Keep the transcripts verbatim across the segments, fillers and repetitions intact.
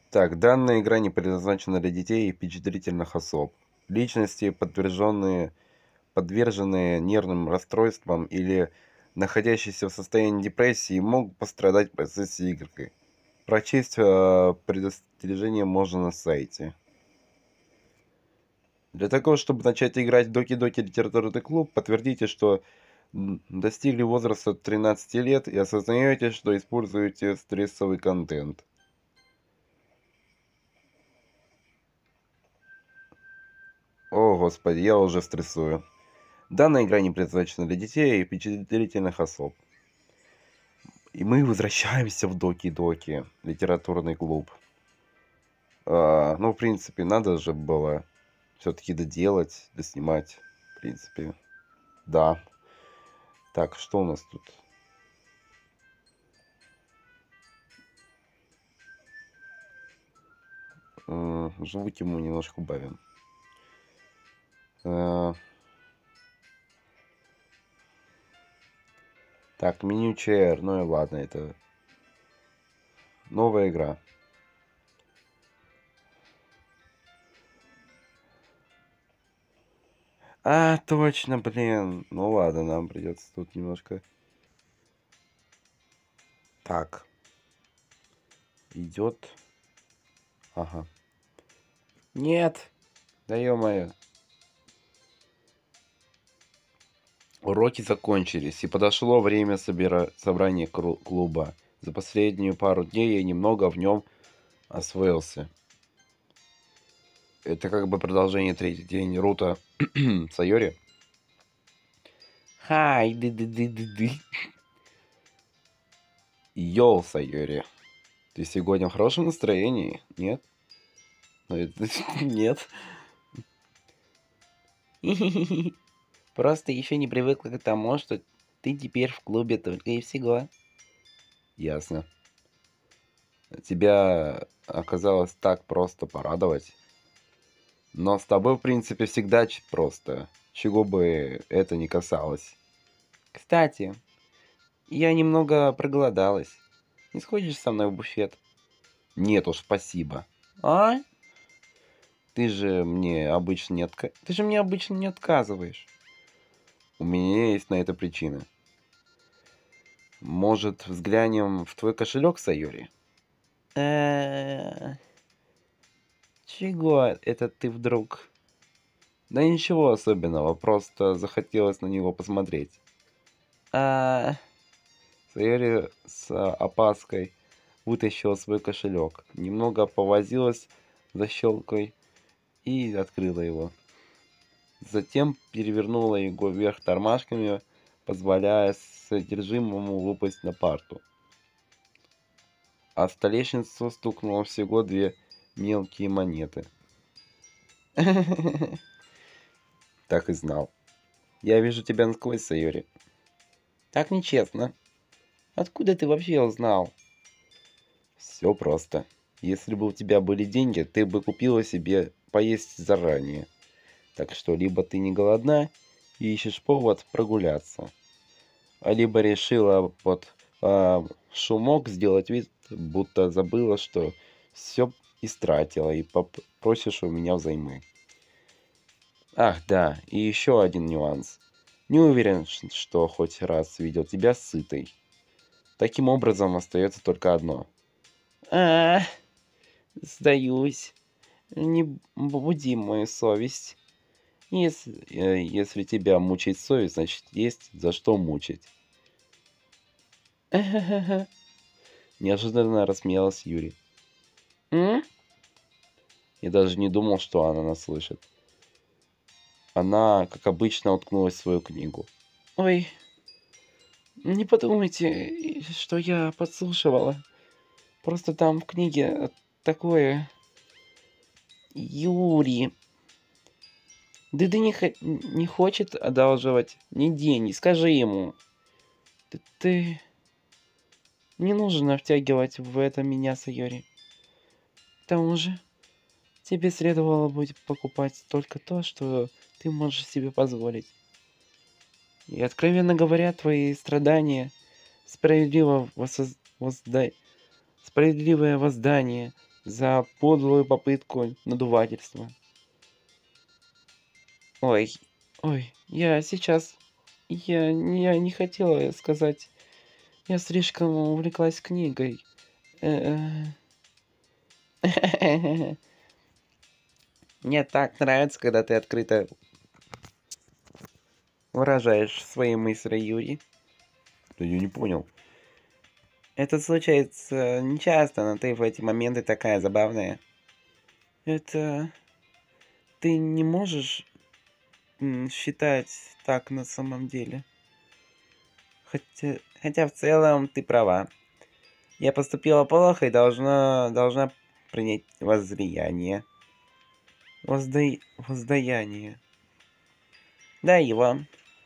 Так, данная игра не предназначена для детей и впечатлительных особ. Личности, подтвержденные, подверженные нервным расстройствам или находящиеся в состоянии депрессии, могут пострадать в процессе игры. Прочесть э, предостережение можно на сайте. Для того, чтобы начать играть в Доки Доки Литературный клуб, подтвердите, что м, достигли возраста тринадцати лет и осознаете, что используете стрессовый контент. О, господи, я уже стрессую. Данная игра не предназначена для детей и впечатлительных особ. И мы возвращаемся в Доки Доки Литературный клуб. А, ну, в принципе, надо же было все-таки доделать, доснимать. В принципе, да. Так, что у нас тут? М, Звуки мы немножко убавим. Э, Так, меню чейр. Ну и ладно, это новая игра. А, точно, блин. Ну ладно, нам придется тут немножко. Так, идет. Ага. Нет. Да ё-моё. Уроки закончились, и подошло время собира... собрания кру- клуба. За последнюю пару дней я немного в нем освоился. Это как бы продолжение третий день Рута Сайори. Хай, ды-ды-ды-ды-ды. Йоу, Сайори. Ты сегодня в хорошем настроении? Нет? Ну, это- Нет. Просто еще не привыкла к тому, что ты теперь в клубе только и всего. Ясно. Тебя оказалось так просто порадовать. Но с тобой, в принципе, всегда ч- просто. Чего бы это ни касалось. Кстати, я немного проголодалась. Не сходишь со мной в буфет? Нет уж, спасибо. А? Ты же мне обычно не отка... Ты же мне обычно не отказываешь. У меня есть на это причина. Может, взглянем в твой кошелек, Сайори? Э, Чего это ты вдруг? Да ничего особенного, просто захотелось на него посмотреть. А... Сайори с а, опаской вытащила свой кошелек, немного повозилась за щелкой и открыла его. Затем перевернула его вверх тормашками, позволяя содержимому выпасть на парту. А в столешницу стукнуло всего две мелкие монеты. Так и знал. Я вижу тебя насквозь, Сайори. Так нечестно. Откуда ты вообще узнал? Все просто. Если бы у тебя были деньги, ты бы купила себе поесть заранее. Так что либо ты не голодна и ищешь повод прогуляться, а либо решила под а, шумок сделать вид, будто забыла, что все истратила и поп- просишь у меня взаймы. Ах, да, и еще один нюанс. Не уверен, ш- что хоть раз видел тебя сытой. Таким образом, остается только одно. А, сдаюсь. Не буди мою совесть. Если, э, если тебя мучает совесть, значит есть за что мучить. Неожиданно рассмеялась Юрий. М? Я даже не думал, что она нас слышит. Она, как обычно, уткнулась в свою книгу. Ой, не подумайте, что я подслушивала. Просто там в книге такое... Юрий. Да ты не, хо- не хочет одалживать ни деньги. Скажи ему. Ты, ты... Не нужно втягивать в это меня, Сайори. К тому же, тебе следовало будет покупать только то, что ты можешь себе позволить. И, откровенно говоря, твои страдания справедливо воссоз... возда... справедливое воздание за подлую попытку надувательства. Ой, ой, я сейчас... Я, не- я не хотела сказать... Я слишком увлеклась книгой. Э, Мне так нравится, когда ты открыто выражаешь свои мысли, Юрий. Да я не понял. Это случается нечасто, но ты в эти моменты такая забавная. Это... Ты не можешь м, считать так на самом деле. Хотя, хотя в целом ты права. Я поступила плохо и должна, должна принять воздаяние. Воздай... Воздаяние. Да, его.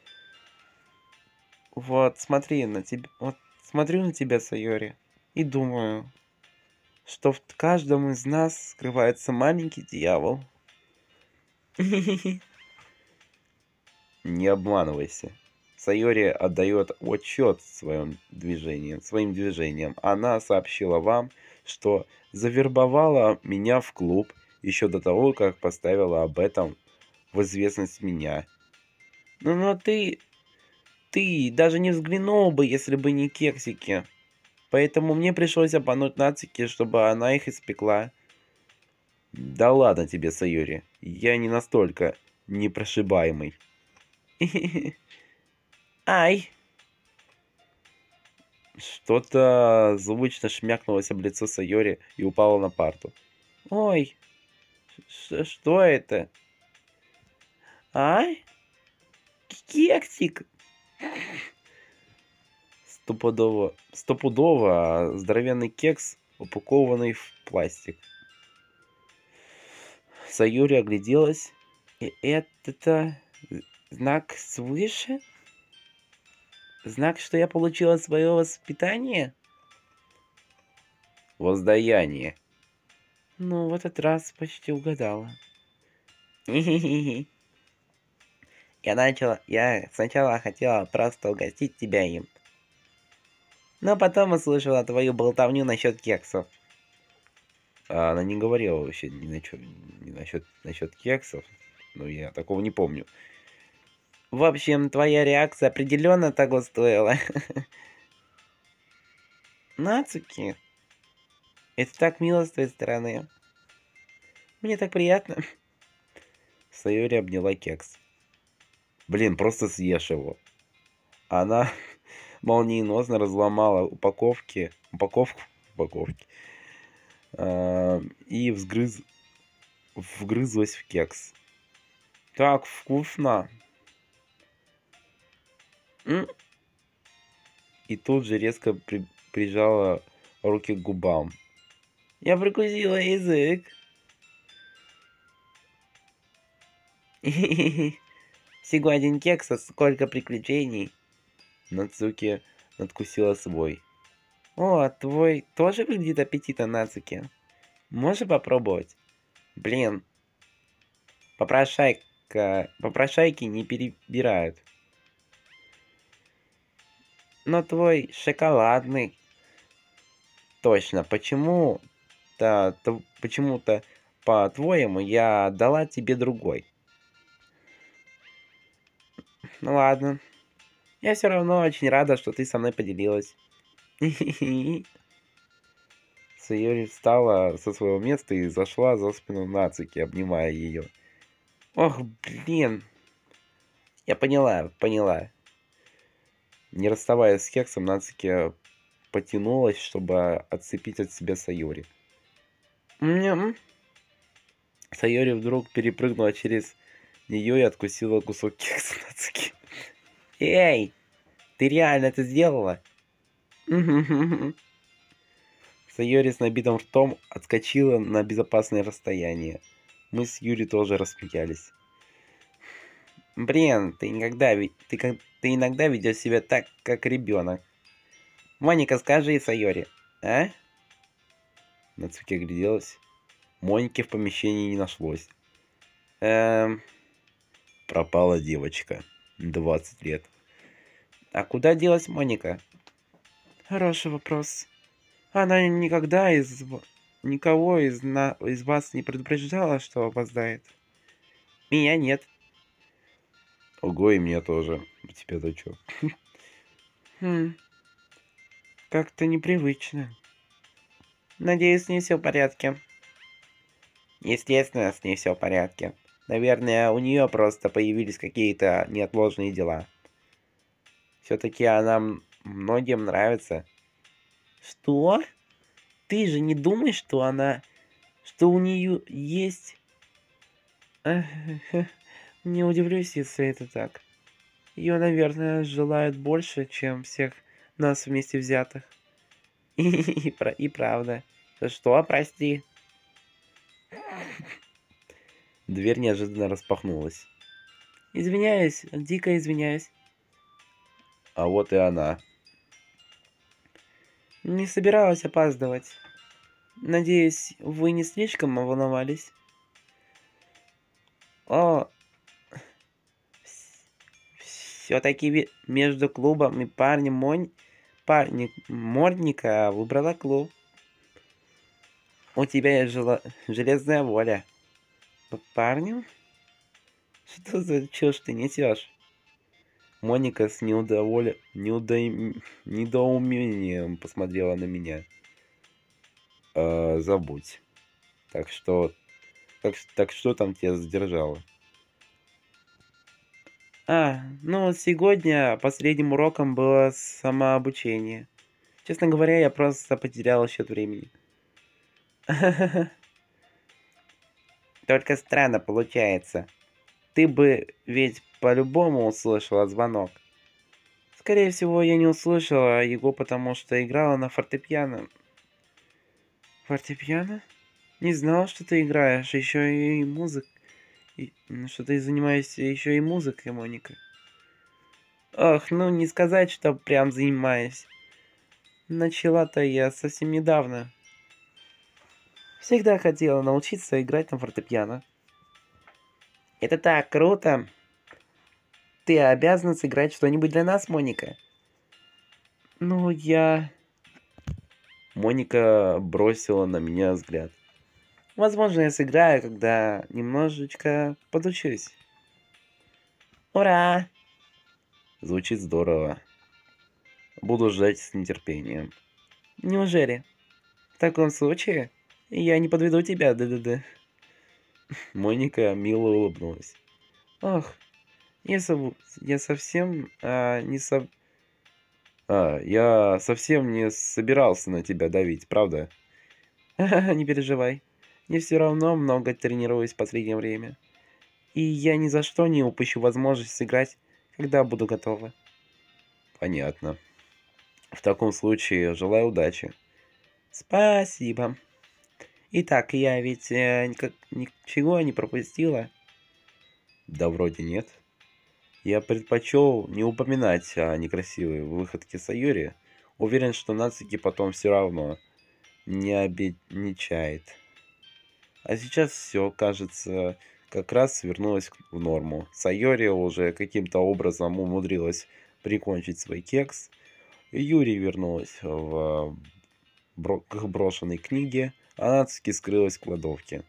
Вот, смотри на тебя. Вот, смотрю на тебя, Сайори, и думаю, что в каждом из нас скрывается маленький дьявол. Не обманывайся. Сайори отдает отчет своим движениям, своим движениям. Она сообщила вам, что завербовала меня в клуб еще до того, как поставила об этом в известность меня. Ну, но ты, ты даже не взглянул бы, если бы не кексики. Поэтому мне пришлось обмануть Нацуки, чтобы она их испекла. Да ладно тебе, Сайори. Я не настолько непрошибаемый. Ай! Что-то звучно шмякнулось об лицо Сайори и упало на парту. Ой, ш- что это? Ай? Кексик! Стопудово, стопудово здоровенный кекс, упакованный в пластик. Сайори огляделась. И это знак свыше? Знак, что я получила свое воспитание? Воздаяние. Ну, в этот раз почти угадала. Я начала... Я сначала хотела просто угостить тебя им. Но потом услышала твою болтовню насчет кексов. А она не говорила вообще ни насчет, ни насчет, насчет кексов. Ну, я такого не помню. В общем, твоя реакция определенно того стоила. Нацуки, это так мило с твоей стороны. Мне так приятно. Сайори обняла кекс. Блин, просто съешь его. Она молниеносно разломала упаковки, упаковку, упаковки, а, и взгрыз, вгрызлась в кекс. Так вкусно. М? И тут же резко при, прижала руки к губам. Я прикусила язык. Всего один кекс, а сколько приключений. Нацуки надкусила свой. О, твой тоже выглядит аппетитно, Нацуки. Можешь попробовать? Блин, попрошайка, попрошайки не перебирают. Но твой шоколадный. Точно, почему-то, то- почему-то, по-твоему, я дала тебе другой. Ну ладно. Я все равно очень рада, что ты со мной поделилась. Сайори встала со своего места и зашла за спину Нацуки, обнимая ее. Ох, блин. Я поняла, поняла. Не расставаясь с кексом, Нацуки потянулась, чтобы отцепить от себя Сайори. М-м. Сайори вдруг перепрыгнула через нее и откусила кусок кекса Нацуки. Эй, ты реально это сделала? Сайори с набитым ртом отскочила на безопасное расстояние. Мы с Юри тоже рассмеялись. Блин, ты никогда ведь ты как ты иногда ведешь себя так, как ребенок. Моника, скажи Сайори, а? Нацуки огляделась. Моники в помещении не нашлось. Эм, пропала девочка. двадцать лет. А куда делась Моника? Хороший вопрос. Она никогда из... никого из, на... из вас не предупреждала, что опоздает? Меня нет. Ого, и меня тоже. У тебя-то чё? Хм, как-то непривычно. Надеюсь, с ней все в порядке. Естественно, с ней все в порядке. Наверное, у нее просто появились какие-то неотложные дела. Все-таки она многим нравится. Что? Ты же не думаешь, что она... Что у нее есть... Не удивлюсь, если это так. Ее, наверное, желают больше, чем всех нас вместе взятых. И, и, и правда. Что, прости? Дверь неожиданно распахнулась. Извиняюсь, дико извиняюсь. А вот и она. Не собиралась опаздывать. Надеюсь, вы не слишком волновались? О, все-таки между клубом и парнем Монь... парни Морника выбрала клуб. У тебя есть жел... железная воля. Парнем? Что за чушь ты несешь? Моника с неудоволь... неудо... недоумением посмотрела на меня. Э, забудь. Так что... Так, так что там тебя задержало? А, ну сегодня последним уроком было самообучение. Честно говоря, я просто потерял счет времени. Только странно получается. Ты бы ведь по-любому услышала звонок. Скорее всего, я не услышала его, потому что играла на фортепиано. Фортепиано? Не знал, что ты играешь, еще и музык. И, что ты занимаешься еще и музыкой, Моника. Ох, ну не сказать, что прям занимаюсь. Начала-то я совсем недавно. Всегда хотела научиться играть на фортепиано. Это так круто. Ты обязана сыграть что-нибудь для нас, Моника. Ну, я... Моника бросила на меня взгляд. Возможно, я сыграю, когда немножечко подучусь. Ура! Звучит здорово. Буду ждать с нетерпением. Неужели? В таком случае, я не подведу тебя, да-да-да. Моника мило улыбнулась. Ох, я, сов... я совсем а, не со... А, я совсем не собирался на тебя давить, правда? Не переживай. Я все равно много тренируюсь в последнее время. И я ни за что не упущу возможность сыграть, когда буду готова. Понятно. В таком случае, желаю удачи. Спасибо. Итак, я ведь э, никак, ничего не пропустила. Да вроде нет. Я предпочел не упоминать о некрасивой выходке Сайори. Уверен, что Нацуки потом все равно не обедничает. А сейчас все, кажется, как раз вернулось в норму. Сайори уже каким-то образом умудрилась прикончить свой кекс. Юри вернулась в бро к брошенной книге, а Нацуки скрылась в кладовке.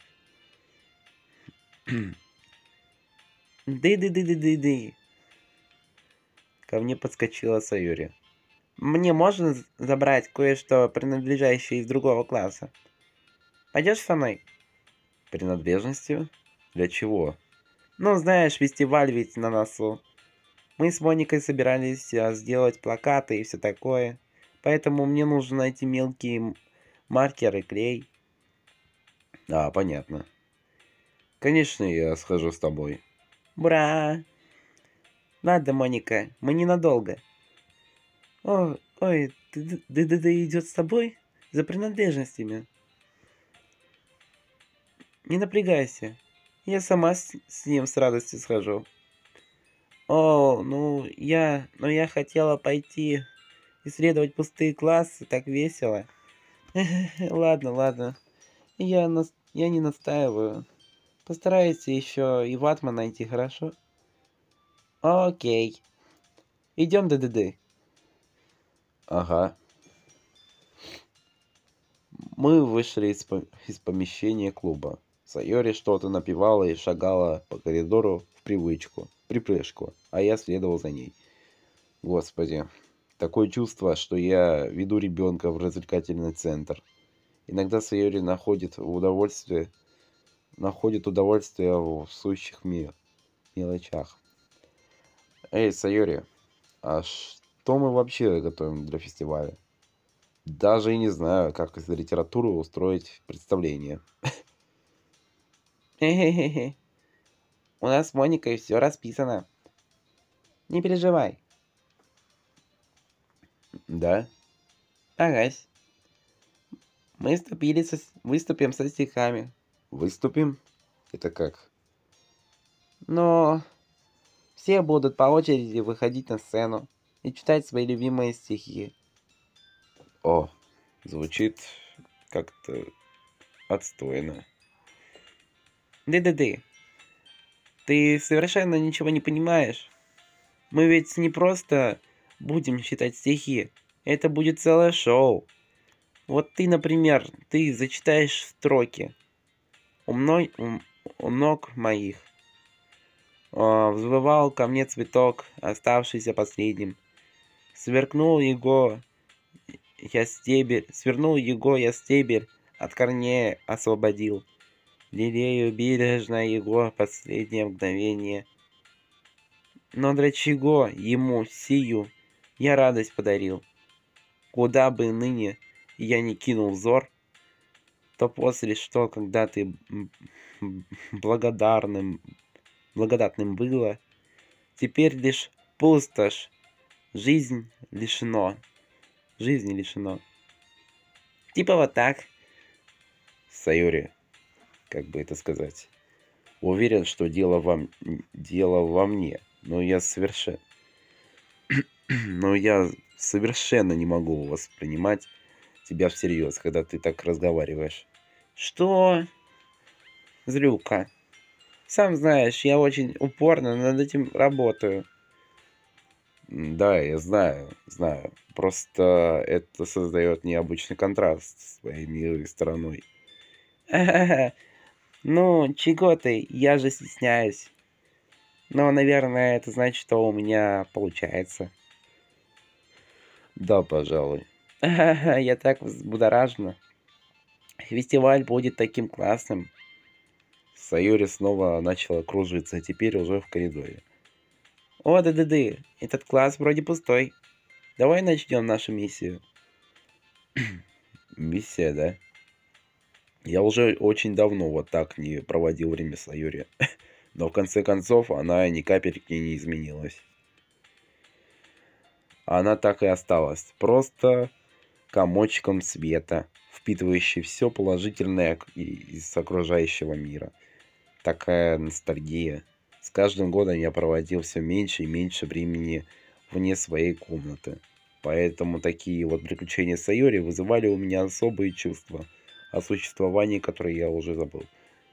Ды-ды-ды-ды-ды-ды. Ко мне подскочила Сайори. Мне можно забрать кое-что, принадлежащее из другого класса? Пойдешь со мной? Принадлежностью? Для чего? Ну, знаешь, фестиваль ведь на носу. Мы с Моникой собирались а, сделать плакаты и все такое. Поэтому мне нужно найти мелкие маркеры, клей. А, понятно. Конечно, я схожу с тобой. Бра! Ладно, Моника, мы ненадолго. О, ой, ты, ты, ты, ты идет с тобой? За принадлежностями. Не напрягайся. Я сама с, с ним с радостью схожу. О, ну я, ну я хотела пойти исследовать пустые классы, так весело. Ладно, ладно. Я, нас... я не настаиваю. Постарайся еще и ватман найти, хорошо? Окей. Идем, ДДД. Ага. Мы вышли из, по- из помещения клуба. Сайори что-то напевала и шагала по коридору в привычку, в припрыжку, а я следовал за ней. Господи, такое чувство, что я веду ребенка в развлекательный центр. Иногда Сайори находит удовольствие, находит удовольствие в сущих ми- мелочах. Эй, Сайори, а что мы вообще готовим для фестиваля? Даже и не знаю, как из литературы устроить представление. Хе-хе-хе. У нас с Моникой все расписано. Не переживай. Да? Агась. Мы вступили со... выступим со стихами. Выступим? Это как? Но все будут по очереди выходить на сцену и читать свои любимые стихи. О, звучит как-то отстойно. Ды-ды-ды. Ты совершенно ничего не понимаешь. Мы ведь не просто будем читать стихи. Это будет целое шоу. Вот ты, например, ты зачитаешь строки. У, мной, у, у ног моих а, взвывал ко мне цветок, оставшийся последним. Сверкнул его я стебель, свернул его я стебель, от корней освободил. Лелею бережно его последнее мгновение. Но для чего ему сию я радость подарил? Куда бы ныне я не кинул взор, то после что, когда ты благодарным, благодатным было, теперь лишь пустошь, жизнь лишено, жизни лишено. Типа вот так. Сайори, как бы это сказать, уверен, что дело вам, дело во мне, но я совершенно, но я совершенно не могу воспринимать тебя всерьез, когда ты так разговариваешь. Что? Злюка. Сам знаешь, я очень упорно над этим работаю. Да, я знаю, знаю. Просто это создает необычный контраст с твоей милой стороной. Ну, чего ты? Я же стесняюсь. Но, наверное, это значит, что у меня получается. Да, пожалуй. Я так взбудоражена. Фестиваль будет таким классным. Сайори снова начала кружиться, теперь уже в коридоре. О, да-да-да, этот класс вроде пустой. Давай начнем нашу миссию. Миссия, да? Я уже очень давно вот так не проводил время с Сайори. Но в конце концов она ни капельки не изменилась. Она так и осталась. Просто комочком света, впитывающий все положительное из окружающего мира. Такая ностальгия. С каждым годом я проводил все меньше и меньше времени вне своей комнаты. Поэтому такие вот приключения Сайори вызывали у меня особые чувства, о существовании которых я уже забыл.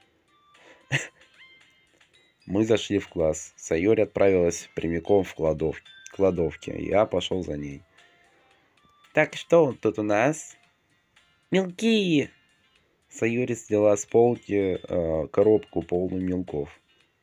Мы зашли в класс. Сайори отправилась прямиком в кладов... кладовке. Я пошел за ней. Так, что тут у нас? Мелкие! Сайори сняла с полки э, коробку полную мелков.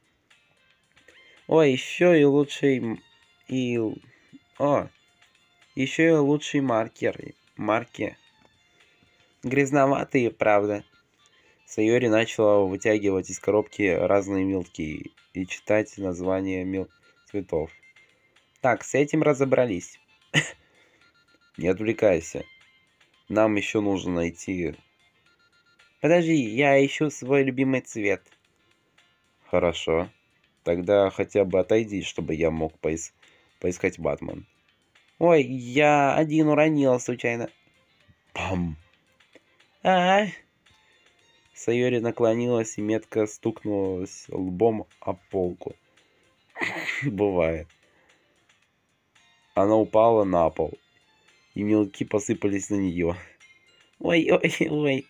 Ой, еще и лучший... И... О, еще и лучший маркер. Марки. Грязноватые, правда. Сайори начала вытягивать из коробки разные мелки и читать названия мел... цветов. Так, с этим разобрались. Не отвлекайся. Нам еще нужно найти... Подожди, я ищу свой любимый цвет. Хорошо. Тогда хотя бы отойди, чтобы я мог поис... поискать Батман. Ой, я один уронил случайно. Пам. А, -а, -а. Сайори наклонилась и метко стукнулась лбом об полку. Бывает. Она упала на пол, и мелки посыпались на нее. Ой, ой, ой.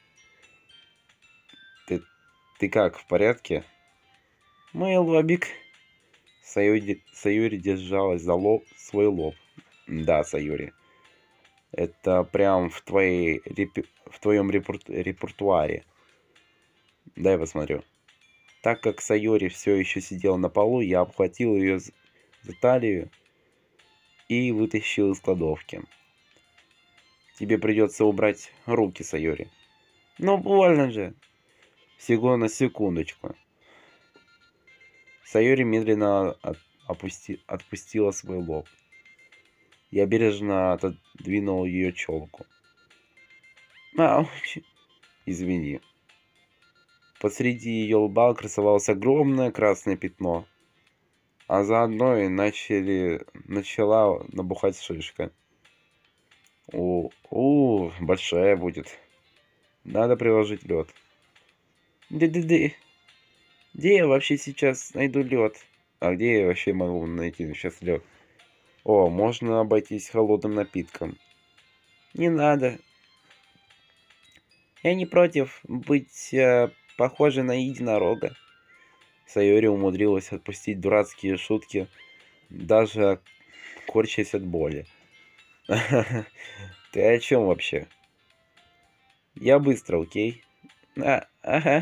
Ты, ты как, в порядке? Мой лобик. Сайори, Сайори держалась за лоб, свой лоб. Да, Сайори. Это прям в твоей репе- в твоем репер- репертуаре. Дай посмотрю. Так как Сайори все еще сидела на полу, я обхватил ее за за талию и вытащил из кладовки. Тебе придется убрать руки, Сайори. Ну, больно же. Всего на секундочку. Сайори медленно от- опусти- отпустила свой лоб. Я бережно отодвинул ее челку. Ауч. Извини. Посреди ее лба красовалось огромное красное пятно, а заодно и начали, начала набухать шишка. У, у, большая будет. Надо приложить лед. Ды-ды-ды. Где я вообще сейчас найду лед? А где я вообще могу найти сейчас лед? О, можно обойтись холодным напитком. Не надо. Я не против быть э, похожей на единорога. Сайори умудрилась отпустить дурацкие шутки, даже корчась от боли. Ты о чем вообще? Я быстро, окей? А, ага.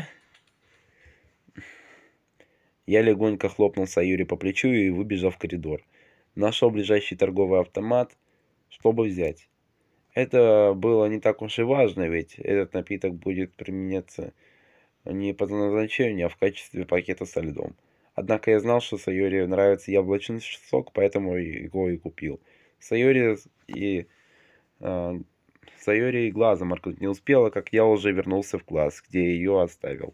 Я легонько хлопнул Сайори по плечу и выбежал в коридор. Нашел ближайший торговый автомат, чтобы взять. Это было не так уж и важно, ведь этот напиток будет применяться не по назначению, а в качестве пакета со льдом. Однако я знал, что Сайори нравится яблочный сок, поэтому его и купил. Сайори и э, Сайори и глазом моргнуть не успела, как я уже вернулся в класс, где ее оставил.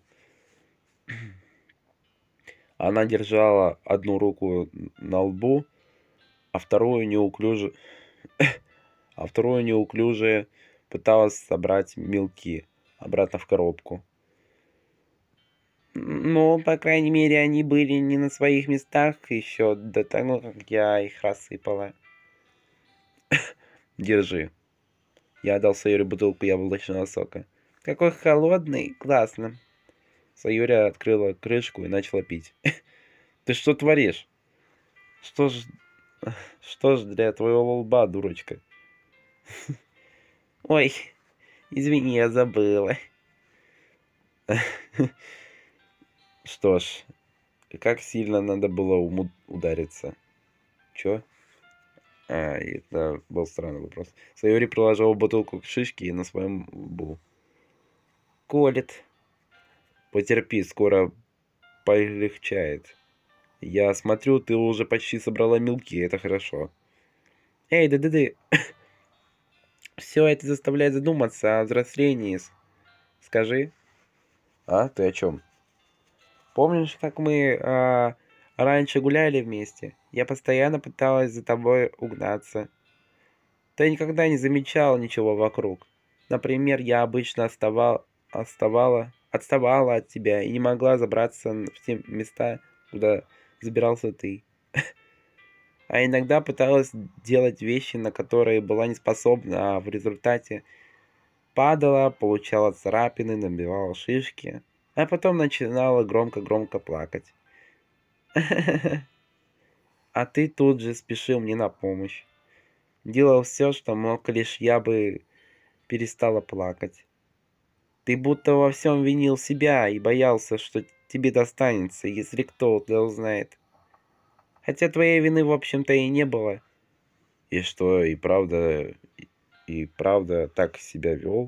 Она держала одну руку на лбу, а вторую неуклюже, а вторую неуклюже пыталась собрать мелки обратно в коробку. Ну, по крайней мере, они были не на своих местах еще до того, как я их рассыпала. Держи. Я отдал Сайоре бутылку яблочного сока. Какой холодный, классно. Сайори открыла крышку и начала пить. Ты что творишь? Что ж... Что ж для твоего лба, дурочка? Ой, извини, я забыла. Что ж, как сильно надо было уму- удариться? Чё? А, это был странный вопрос. Сайори приложил бутылку к шишке и на своем лбу. Колет. Потерпи, скоро полегчает. Я смотрю, ты уже почти собрала мелки, это хорошо. Эй, да-да-да. Все это заставляет задуматься о взрослении. Скажи. А, ты о чем? Помнишь, как мы а, раньше гуляли вместе? Я постоянно пыталась за тобой угнаться. Ты никогда не замечал ничего вокруг. Например, я обычно оставал, оставала, отставала от тебя и не могла забраться в те места, куда забирался ты. А иногда пыталась делать вещи, на которые была не способна, а в результате падала, получала царапины, набивала шишки, а потом начинала громко-громко плакать. А ты тут же спешил мне на помощь. Делал все, что мог, лишь я бы перестала плакать. Ты будто во всем винил себя и боялся, что тебе достанется, если кто-то узнает. Хотя твоей вины, в общем-то, и не было. И что, и правда, и правда так себя вел?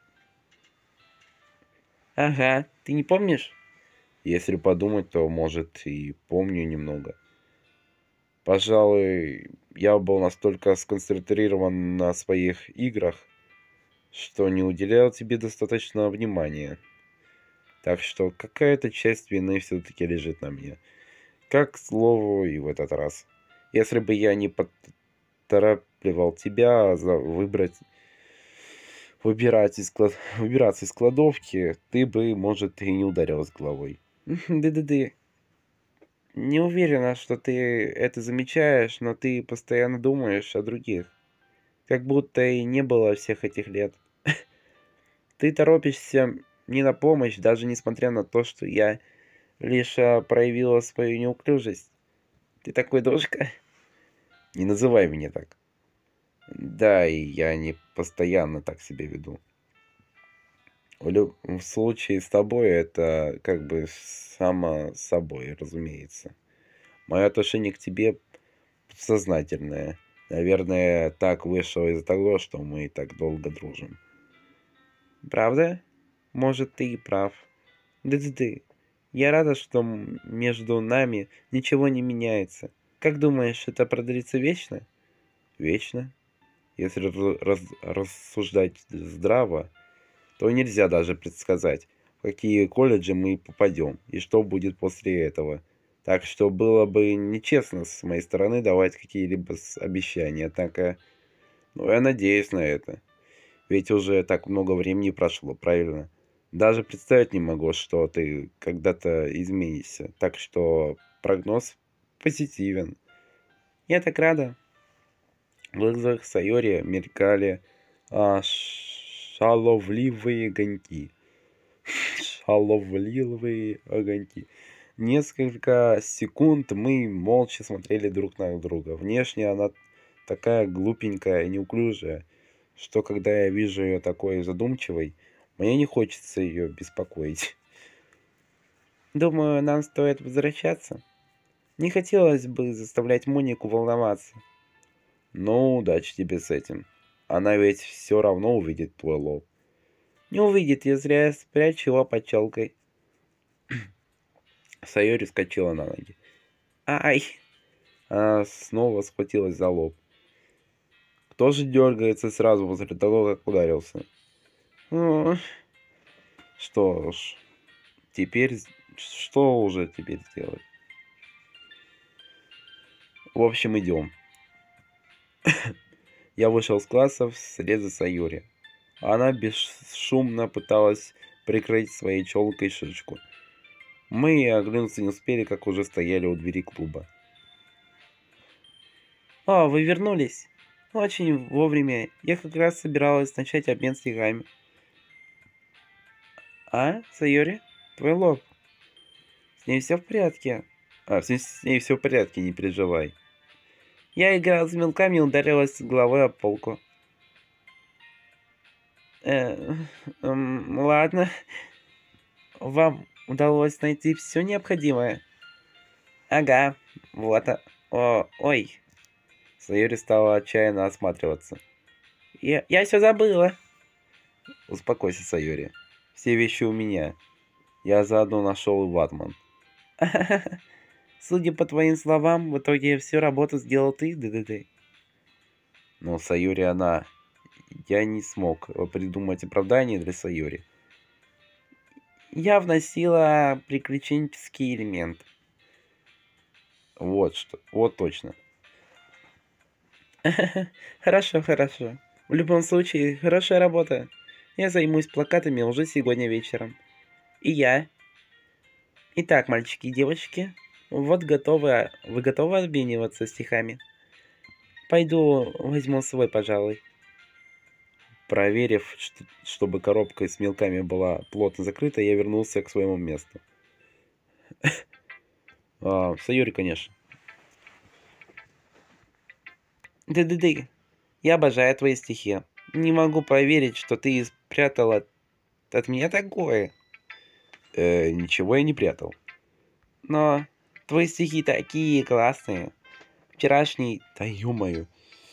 Ага, ты не помнишь? Если подумать, то, может, и помню немного. Пожалуй, я был настолько сконцентрирован на своих играх, что не уделял тебе достаточного внимания. Так что какая-то часть вины все-таки лежит на мне. Как, к слову, и в этот раз. Если бы я не поторапливал тебя за выбрать, выбирать из клад... выбираться из кладовки, ты бы, может, и не ударилась головой. Да-да-да. Не уверена, что ты это замечаешь, но ты постоянно думаешь о других. Как будто и не было всех этих лет. Ты торопишься мне на помощь, даже несмотря на то, что я лишь а, проявила свою неуклюжесть. Ты такой душка? Не называй меня так. Да, и я не постоянно так себя веду. В, люб- в случае с тобой это как бы само собой, разумеется. Мое отношение к тебе сознательное. Наверное, так вышло из-за того, что мы так долго дружим. Правда? Может, ты и прав. Да-да-да. Я рада, что м- между нами ничего не меняется. Как думаешь, это продлится вечно? Вечно? Если раз- раз- рассуждать здраво, то нельзя даже предсказать, в какие колледжи мы попадем и что будет после этого. Так что было бы нечестно с моей стороны давать какие-либо с- обещания. Однако, ну, я надеюсь на это. Ведь уже так много времени прошло, правильно? Даже представить не могу, что ты когда-то изменишься. Так что прогноз позитивен. Я так рада. В глазах Сайори мелькали а, шаловливые огоньки. Шаловливые огоньки. Несколько секунд мы молча смотрели друг на друга. Внешне она такая глупенькая и неуклюжая, что когда я вижу ее такой задумчивой, мне не хочется ее беспокоить. Думаю, нам стоит возвращаться. Не хотелось бы заставлять Монику волноваться. Ну, удачи тебе с этим. Она ведь все равно увидит твой лоб. Не увидит, если я спрячу его под челкой. Сайори вскочила на ноги. Ай! Она снова схватилась за лоб. Кто же дергается сразу после того, как ударился? Ну, что ж, теперь... Что уже теперь сделать? В общем, идем. Я вышел из класса вслед за Сайори. Она бесшумно пыталась прикрыть своей челкой шишку. Мы оглянуться не успели, как уже стояли у двери клуба. «О, вы вернулись! Очень вовремя. Я как раз собиралась начать обмен стихами». «А, Сайори? Твой лоб. С ней все в порядке?» «А, с ней, с ней все в порядке, не переживай». Я играла с мелками и ударилась головой об полку. Э, эм, ладно. Вам удалось найти все необходимое? Ага, вот. а- О, ой. Сайори стала отчаянно осматриваться. Я, я все забыла. Успокойся, Сайори. Все вещи у меня. Я заодно нашел и ватман. Судя по твоим словам, в итоге всю работу сделал ты, ды-ды-ды. Но Сайори она... Я не смог придумать оправдание для Сайори. Я вносила приключенческий элемент. Вот что. Вот точно. Хорошо, хорошо. В любом случае, хорошая работа. Я займусь плакатами уже сегодня вечером. И я. Итак, мальчики и девочки, вот готовы... Вы готовы обмениваться стихами? Пойду возьму свой, пожалуй. Проверив, что, чтобы коробка с мелками была плотно закрыта, я вернулся к своему месту. А, Сайори, конечно. Да-да-да. Я обожаю твои стихи. Не могу поверить, что ты спрятал от, от меня такое. Э, ничего я не прятал. Но твои стихи такие классные. Вчерашний... Да ё-моё.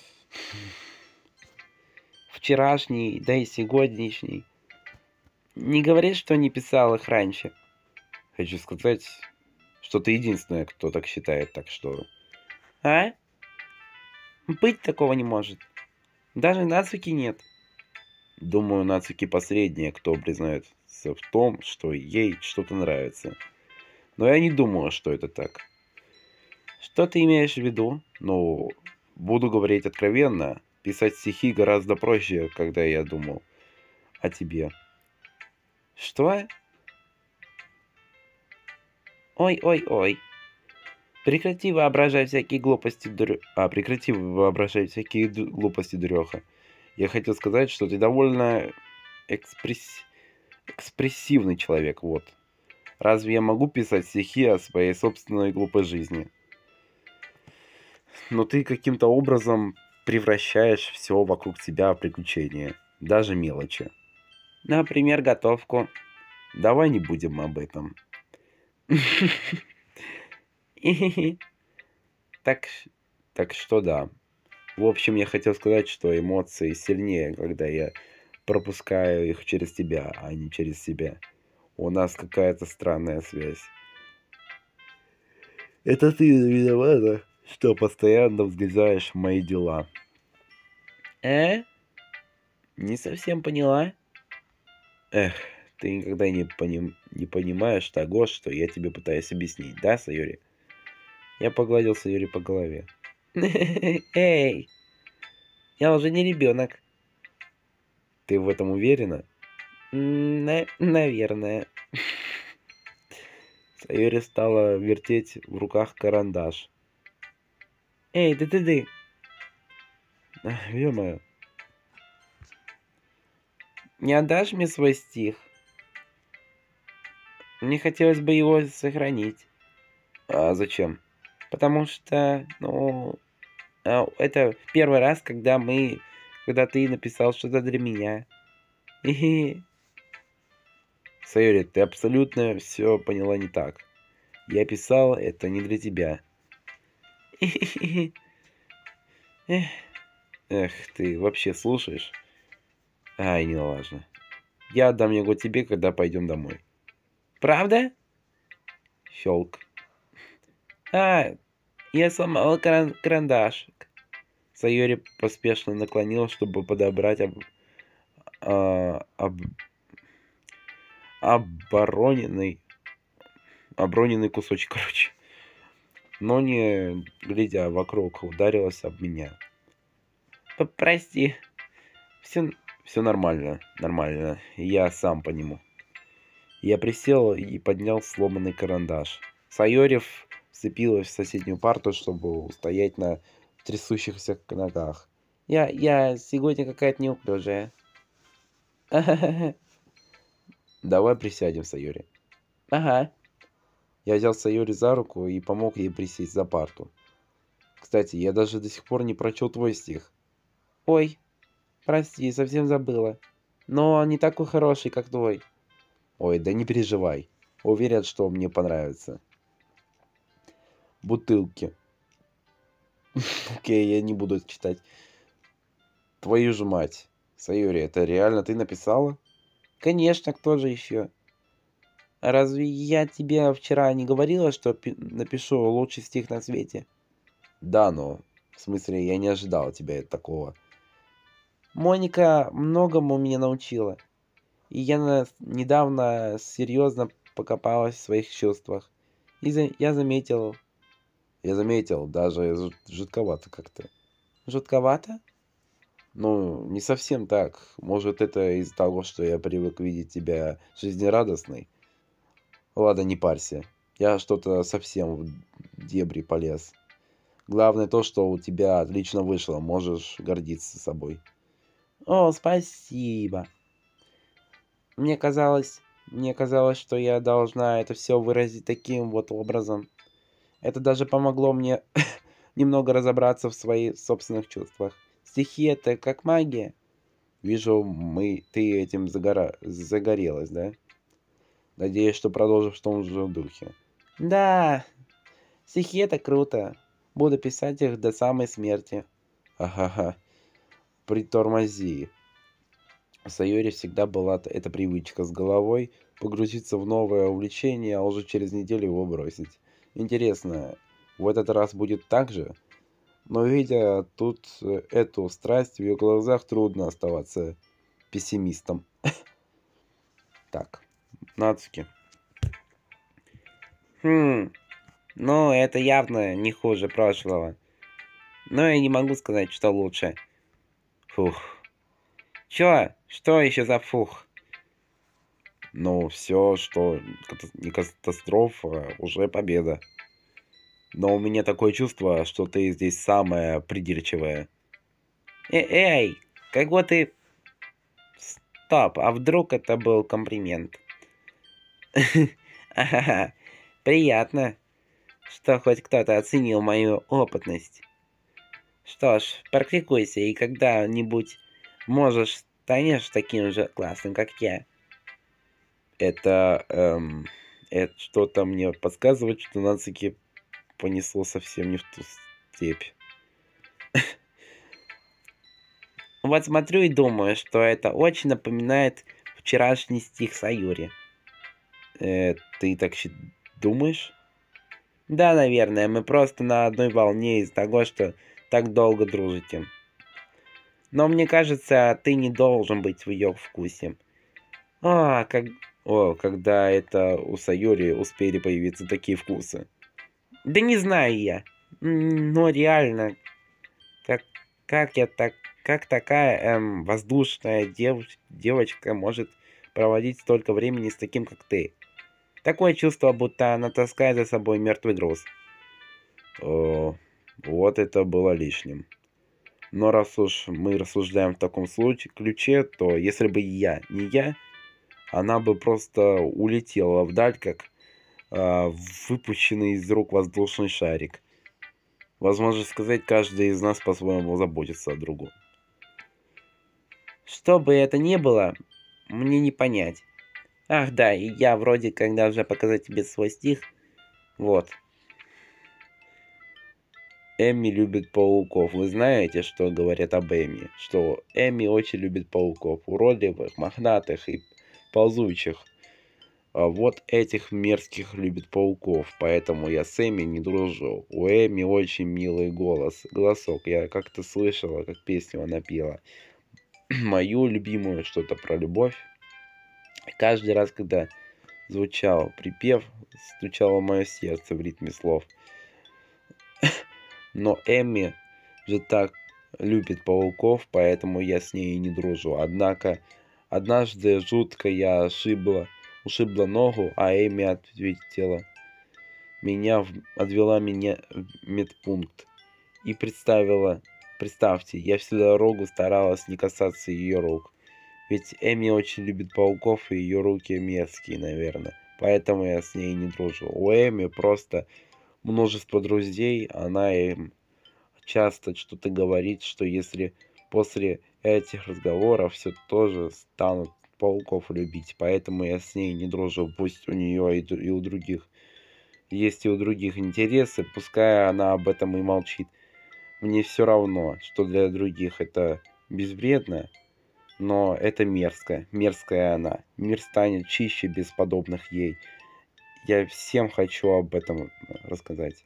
Вчерашний, да и сегодняшний. Не говори, что не писал их раньше. Хочу сказать, что ты единственная, кто так считает, так что... А? Быть такого не может. Даже Нацуки нет. Думаю, Нацуки последняя, кто признается в том, что ей что-то нравится. Но я не думаю, что это так. Что ты имеешь в виду? Ну, буду говорить откровенно. Писать стихи гораздо проще, когда я думал о тебе. Что? Ой-ой-ой. Прекрати воображать всякие глупости, Дрё... А, прекрати воображать всякие д- глупости, Дрёха. Я хотел сказать, что ты довольно экспресс... экспрессивный человек, вот. Разве я могу писать стихи о своей собственной глупой жизни? Но ты каким-то образом превращаешь все вокруг тебя в приключения, даже мелочи. Например, готовку. Давай не будем об этом. Так, так что да. В общем, я хотел сказать, что эмоции сильнее, когда я пропускаю их через тебя, а не через себя. У нас какая-то странная связь. Это ты виновата, что постоянно влезаешь в мои дела. Э? Не совсем поняла. Эх, ты никогда не, поним... не понимаешь того, что я тебе пытаюсь объяснить, да, Сайори? Я погладил Сайори по голове. Эй, я уже не ребенок. Ты в этом уверена? На- наверное. Сайори стала вертеть в руках карандаш. Эй, ты-ты-ты. Ё-моё. Не отдашь мне свой стих? Мне хотелось бы его сохранить. А зачем? Потому что, ну, а, это первый раз, когда мы, когда ты написал что-то для меня. Сайори, ты абсолютно все поняла не так. Я писал это не для тебя. Эх, эх, ты вообще слушаешь? Ай, не важно. Я отдам его тебе, когда пойдем домой. Правда? Щелк. А, я сломала каран карандашик. Сайори поспешно наклонил, чтобы подобрать об, а, об, обороненный, оброненный кусочек, короче. Но не глядя вокруг, ударилась об меня. Прости. Все, все нормально, нормально. Я сам по нему. Я присел и поднял сломанный карандаш. Сайори вцепилась в соседнюю парту, чтобы устоять на трясущихся ногах. Я, я сегодня какая-то неуклюжая. Давай присядем, Сайори. Ага. Я взял Сайори за руку и помог ей присесть за парту. Кстати, я даже до сих пор не прочел твой стих. Ой, прости, совсем забыла. Но он не такой хороший, как твой. Ой, да не переживай. Уверен, что мне понравится. Бутылки. Окей, я не буду читать. Твою же мать. Сайори, это реально ты написала? Конечно, кто же еще? А разве я тебе вчера не говорила, что напишу лучший стих на свете? Да, но... В смысле, я не ожидал от тебя такого. Моника многому меня научила. И я на... недавно серьезно покопалась в своих чувствах. И за... я заметил... Я заметил, даже жутковато как-то. Жутковато? Ну, не совсем так. Может, это из-за того, что я привык видеть тебя жизнерадостной. Ладно, не парься. Я что-то совсем в дебри полез. Главное то, что у тебя отлично вышло. Можешь гордиться собой. О, спасибо. Мне казалось, мне казалось, что я должна это все выразить таким вот образом. Это даже помогло мне немного разобраться в своих собственных чувствах. Стихи — это как магия. Вижу, мы, ты этим загора... загорелась, да? Надеюсь, что продолжишь в том же духе. Да, стихи — это круто. Буду писать их до самой смерти. Ага-га. Притормози. У Сайори всегда была эта привычка с головой погрузиться в новое увлечение, а уже через неделю его бросить. Интересно, в этот раз будет так же? Но видя тут эту страсть в ее глазах, трудно оставаться пессимистом. Так, Нацуки. Хм, ну это явно не хуже прошлого. Но я не могу сказать, что лучше. Фух. Чё? Что еще за фух? Ну, все, что не катастрофа, уже победа. Но у меня такое чувство, что ты здесь самая придирчивая. Э эй, кого ты... Стоп, а вдруг это был комплимент? Ага, приятно, что хоть кто-то оценил мою опытность. Что ж, практикуйся, и когда-нибудь, можешь, станешь таким же классным, как я. Это, эм, это что-то мне подсказывает, что Нацуки понесло совсем не в ту степь. Вот смотрю и думаю, что это очень напоминает вчерашний стих Саюри. Э, ты так щи- думаешь? Да, наверное, мы просто на одной волне из-за того, что так долго дружите. Но мне кажется, ты не должен быть в ее вкусе. А, как... О, когда это у Саюри успели появиться такие вкусы. Да не знаю я. М, Но реально, как, как я так, как такая эм, воздушная дев- девочка может проводить столько времени с таким, как ты? Такое чувство, будто она таскает за собой мертвый груз. О, вот это было лишним. Но раз уж мы рассуждаем в таком случае, ключе, то если бы я не я, она бы просто улетела вдаль, как а, выпущенный из рук воздушный шарик. Возможно сказать, каждый из нас по-своему заботится о другом. Что бы это ни было, мне не понять. Ах да, и я вроде как должна показать тебе свой стих. Вот. Эми любит пауков. Вы знаете, что говорят об Эми? Что Эми очень любит пауков. Уродливых, мохнатых и ползучих. А вот этих мерзких любит пауков. Поэтому я с Эми не дружу. У Эми очень милый голос. Голосок. Я как-то слышала, как песню она пела. Мою любимую, что-то про любовь. Каждый раз, когда звучал припев, стучало мое сердце в ритме слов. Но Эмми же так любит пауков, поэтому я с ней и не дружу. Однако, однажды жутко я ошибла, ушибла ногу, а Эми ответила меня, в, отвела меня в медпункт и представила, представьте, я всю дорогу старалась не касаться ее рук. Ведь Эми очень любит пауков, и ее руки мерзкие, наверное. Поэтому я с ней не дружу. У Эми просто множество друзей, она им часто что-то говорит, что если после этих разговоров все тоже станут пауков любить. Поэтому я с ней не дружу. Пусть у нее и, и у других есть и у других интересы, пускай она об этом и молчит. Мне все равно, что для других это безвредно, но это мерзко, мерзкая она. Мир станет чище без подобных ей. Я всем хочу об этом рассказать.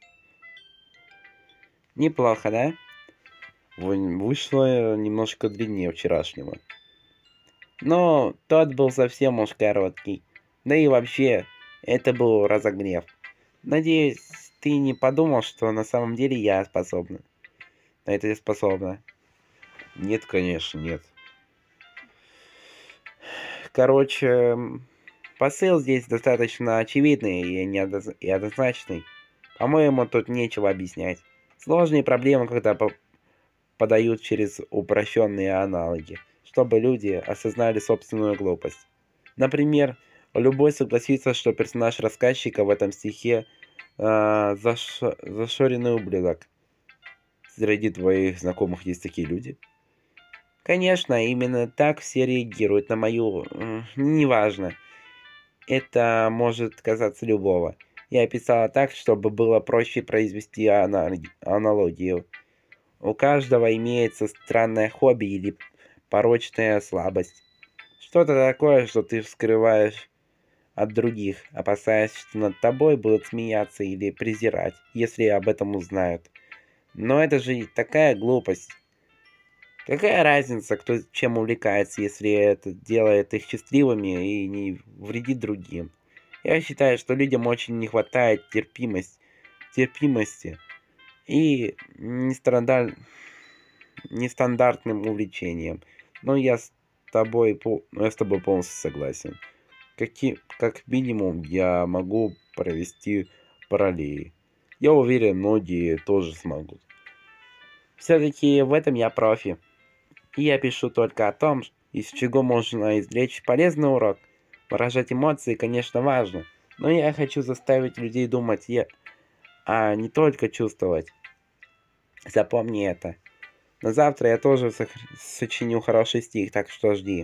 Неплохо, да? Вышло немножко длиннее вчерашнего. Но тот был совсем уж короткий. Да и вообще, это был разогрев. Надеюсь, ты не подумал, что на самом деле я способна. На это я способна. Нет, конечно, нет. Короче, посыл здесь достаточно очевидный и неоднозначный. По-моему, тут нечего объяснять. Сложные проблемы, когда по подают через упрощенные аналоги, чтобы люди осознали собственную глупость. Например, любой согласится, что персонаж рассказчика в этом стихе э, заш... зашоренный ублюдок. Среди твоих знакомых есть такие люди? Конечно, именно так все реагируют на мою... Э, неважно. Это может казаться любого. Я писала так, чтобы было проще произвести аналогию. У каждого имеется странное хобби или порочная слабость. Что-то такое, что ты скрываешь от других, опасаясь, что над тобой будут смеяться или презирать, если об этом узнают. Но это же такая глупость. Какая разница, кто чем увлекается, если это делает их счастливыми и не вредит другим? Я считаю, что людям очень не хватает терпимость, терпимости и нестрадаль... нестандартным увлечением. Но я с тобой, но я с тобой полностью согласен. Каки... Как минимум, я могу провести параллели. Я уверен, многие тоже смогут. Все-таки в этом я профи. И я пишу только о том, из чего можно извлечь полезный урок. Выражать эмоции, конечно, важно. Но я хочу заставить людей думать, я... а не только чувствовать. Запомни это. На завтра я тоже сочиню хороший стих, так что жди.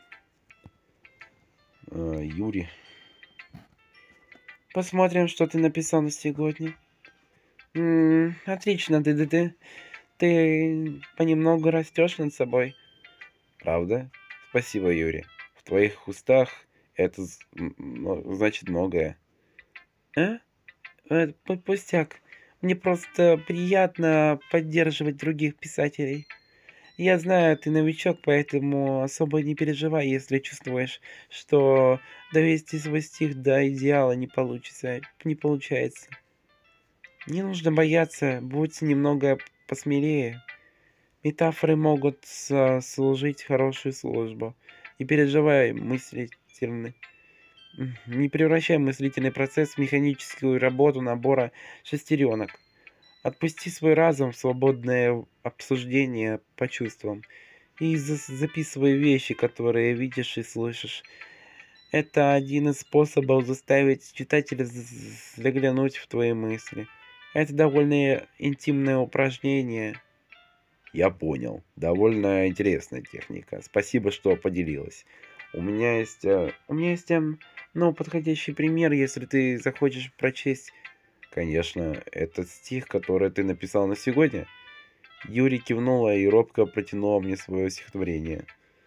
А, Юрий. Посмотрим, что ты написал на сегодня. М-м, отлично, ты, ты, ты, ты понемногу растешь над собой. Правда? Спасибо, Юрий. В твоих устах это значит многое. А? Это пустяк. Мне просто приятно поддерживать других писателей. Я знаю, ты новичок, поэтому особо не переживай, если чувствуешь, что довести свой стих до идеала не получится. Не получается. Не нужно бояться, будь немного посмелее. Метафоры могут служить хорошую службу. Не переживай мыслительный. Не превращай мыслительный процесс в механическую работу набора шестеренок. Отпусти свой разум в свободное обсуждение по чувствам и записывай вещи, которые видишь и слышишь. Это один из способов заставить читателя заглянуть в твои мысли. Это довольно интимное упражнение. Я понял. Довольно интересная техника. Спасибо, что поделилась. У меня есть... У меня есть, ну, подходящий пример, если ты захочешь прочесть. Конечно, этот стих, который ты написал на сегодня. Юрий кивнула и робко протянула мне свое стихотворение.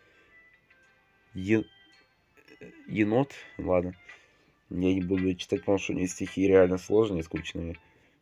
Е... Енот? Ладно. Я не буду читать, потому что у меня стихи реально сложные, скучные.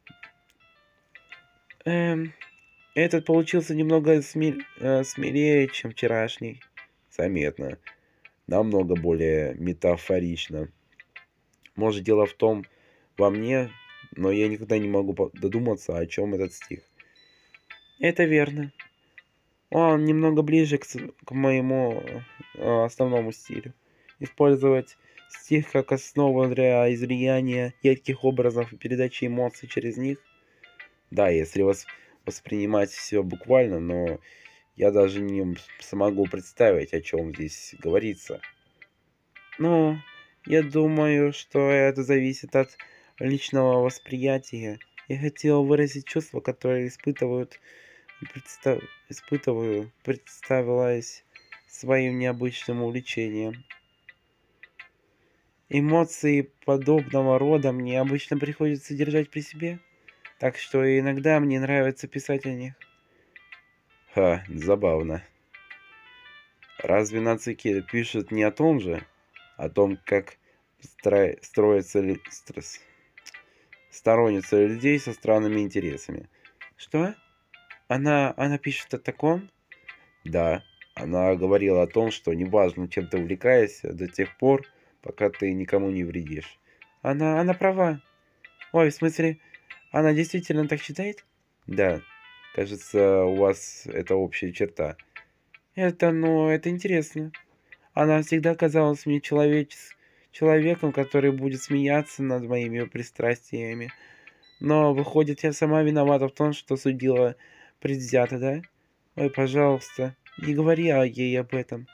Эм... Этот получился немного смель... э, смелее, чем вчерашний. Заметно. Намного более метафорично. Может, дело в том, во мне, но я никогда не могу додуматься, о чем этот стих. Это верно. Он немного ближе к, к моему э, основному стилю. Использовать стих как основу для излияния ярких образов и передачи эмоций через них. Да, если вас воспринимать все буквально, но я даже не смогу представить, о чем здесь говорится. Ну, я думаю, что это зависит от личного восприятия. Я хотел выразить чувства, которые испытывают, представ... испытываю, представилась своим необычным увлечением. Эмоции подобного рода мне обычно приходится держать при себе. Так что иногда мне нравится писать о них. Ха, забавно. Разве нацики пишут не о том же? О том, как стро... строятся ли... стресс... сторонницы людей со странными интересами. Что? Она... она пишет о таком? Да. Она говорила о том, что неважно, чем ты увлекаешься, до тех пор, пока ты никому не вредишь. Она... она права. Ой, в смысле... Она действительно так считает? Да. Кажется, у вас это общая черта. Это, ну, это интересно. Она всегда казалась мне человечес... человеком, который будет смеяться над моими пристрастиями. Но, выходит, я сама виновата в том, что судила предвзято, да? Ой, пожалуйста, не говори ей об этом.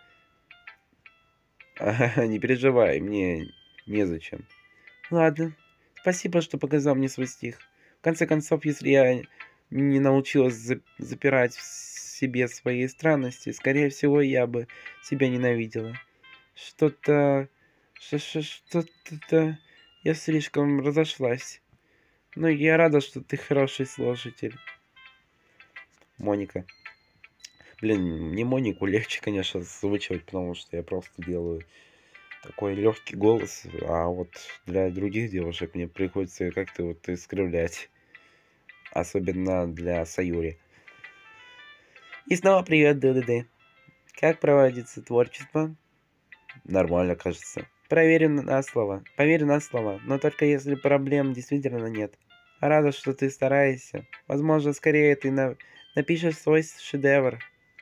Не переживай, мне незачем. Ладно. Спасибо, что показал мне свой стих. В конце концов, если я не научилась запирать в себе свои странности, скорее всего, я бы себя ненавидела. Что-то... Что-то... Я слишком разошлась. Но я рада, что ты хороший слушатель. Моника. Блин, мне Монику легче, конечно, озвучивать, потому что я просто делаю такой легкий голос, а вот для других девушек мне приходится как-то вот искривлять. Особенно для Саюри. И снова привет, ДДД. Как проводится творчество? Нормально, кажется. Проверю на слово. Поверю на слово, но только если проблем действительно нет. Рада, что ты стараешься. Возможно, скорее ты на... напишешь свой шедевр.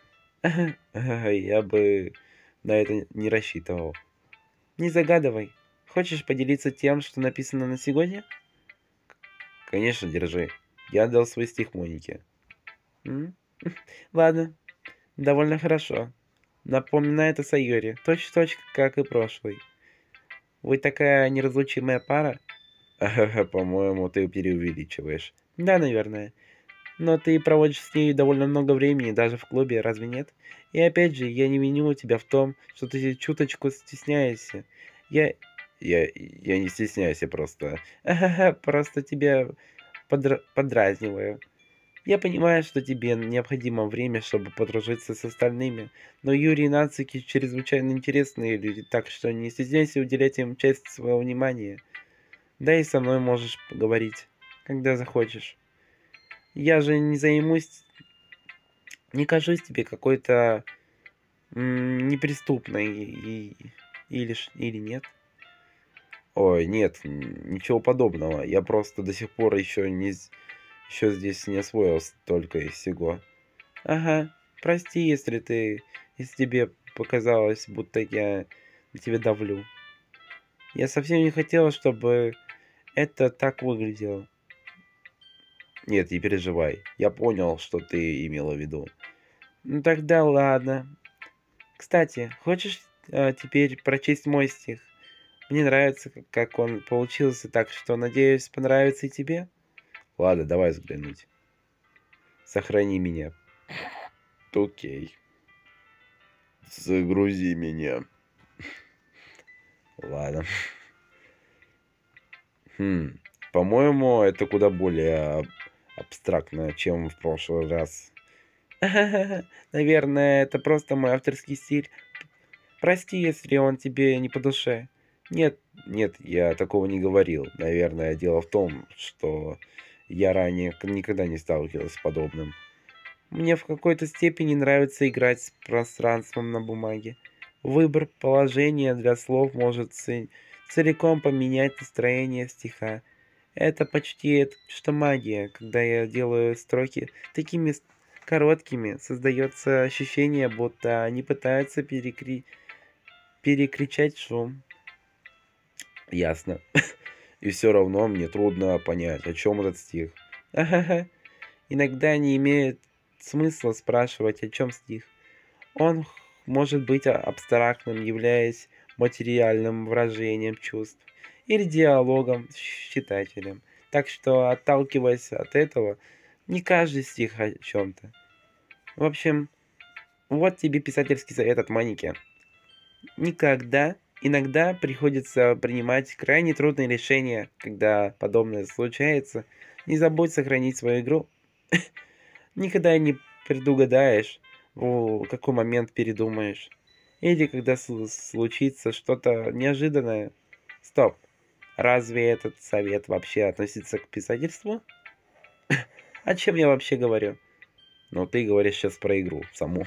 Я бы на это не рассчитывал. Не загадывай. Хочешь поделиться тем, что написано на сегодня? Конечно, держи. Я отдал свой стих Монике. М? Ладно. Довольно хорошо. Напоминает о Сайоре. Точь-в-точь, как и прошлый. Вы такая неразлучимая пара? По-моему, ты преувеличиваешь. Да, наверное. Но ты проводишь с ней довольно много времени, даже в клубе, разве нет? И опять же, я не виню тебя в том, что ты чуточку стесняешься. Я... Я, я не стесняюсь, я просто... Просто тебя подра... подразниваю. Я понимаю, что тебе необходимо время, чтобы подружиться с остальными, но Юрий и Нацики чрезвычайно интересные люди, так что не стесняйся уделять им часть своего внимания. Да и со мной можешь поговорить, когда захочешь. Я же не займусь, не кажусь тебе какой-то м, неприступной и, или, ш- или нет. Ой, нет, н- ничего подобного. Я просто до сих пор еще не, с- еще здесь не освоил столько и всего. Ага, прости, если ты, если тебе показалось, будто я на тебя давлю. Я совсем не хотела, чтобы это так выглядело. Нет, не переживай. Я понял, что ты имела в виду. Ну тогда ладно. Кстати, хочешь э, теперь прочесть мой стих? Мне нравится, как как он получился, так что, надеюсь, понравится и тебе. Ладно, давай взглянуть. Сохрани меня. Окей. Загрузи меня. Ладно. Хм. По-моему, это куда более аб- абстрактно, чем в прошлый раз. Наверное, это просто мой авторский стиль. Прости, если он тебе не по душе. Нет, нет, я такого не говорил. Наверное, дело в том, что я ранее к- никогда не сталкивался с подобным. Мне в какой-то степени нравится играть с пространством на бумаге. Выбор положения для слов может ц- целиком поменять настроение стиха. Это почти это, что магия. Когда я делаю строки такими с- короткими, создается ощущение, будто они пытаются перекри... перекричать шум. Ясно. И все равно мне трудно понять, о чем этот стих. Ага, иногда не имеет смысла спрашивать, о чем стих. Он х- может быть а- абстрактным, являясь материальным выражением чувств или диалогом с читателем. Так что, отталкиваясь от этого, не каждый стих о чем-то. В общем, вот тебе писательский совет от Маники. Никогда, иногда приходится принимать крайне трудные решения, когда подобное случается. Не забудь сохранить свою игру. Никогда не предугадаешь, в какой момент передумаешь. Или когда сл- случится что-то неожиданное. Стоп. Разве этот совет вообще относится к писательству? О чем я вообще говорю? Ну, ты говоришь сейчас про игру саму.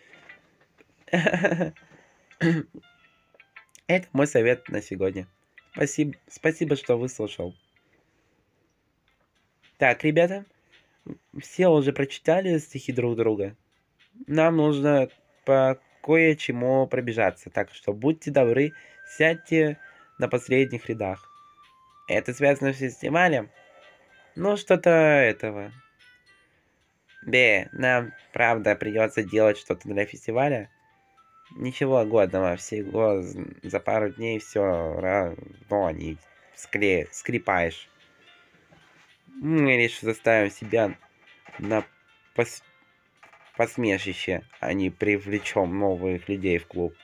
Это мой совет на сегодня. Спасибо, спасибо, что выслушал. Так, ребята, все уже прочитали стихи друг друга. Нам нужно по кое-чему пробежаться, так что будьте добры, сядьте на последних рядах. Это связано с фестивалем? Ну, что-то этого. Бе, нам, правда, придется делать что-то для фестиваля? Ничего годного, всего з- за пару дней все равно не скле... скрипаешь. Мы лишь заставим себя на пос... посмешище, а не привлечем новых людей в клуб.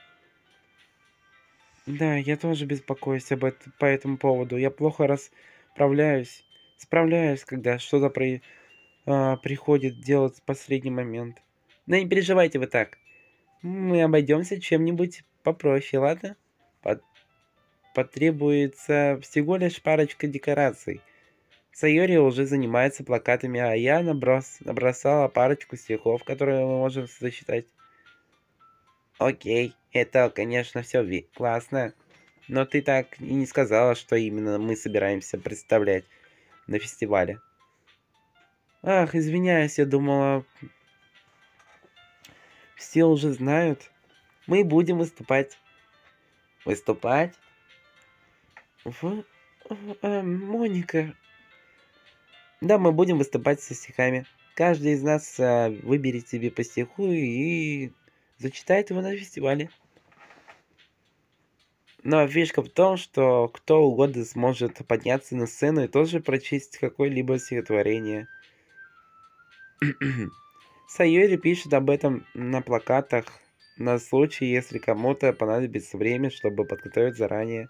Да, я тоже беспокоюсь об этом, по этому поводу. Я плохо расправляюсь, справляюсь, когда что-то при, а, приходит делать в последний момент. Но не переживайте вы так. Мы обойдемся чем-нибудь попроще, ладно? По- Потребуется всего лишь парочка декораций. Сайори уже занимается плакатами, а я наброс, набросала парочку стихов, которые мы можем зачитать. Окей, это, конечно, все классно. Но ты так и не сказала, что именно мы собираемся представлять на фестивале. Ах, извиняюсь, я думала, все уже знают. Мы будем выступать. Выступать? В... в- э, Моника. Да, мы будем выступать со стихами. Каждый из нас а, выберет себе по стиху и зачитает его на фестивале. Но фишка в том, что кто угодно сможет подняться на сцену и тоже прочесть какое-либо стихотворение. Сайори пишет об этом на плакатах на случай, если кому-то понадобится время, чтобы подготовить заранее.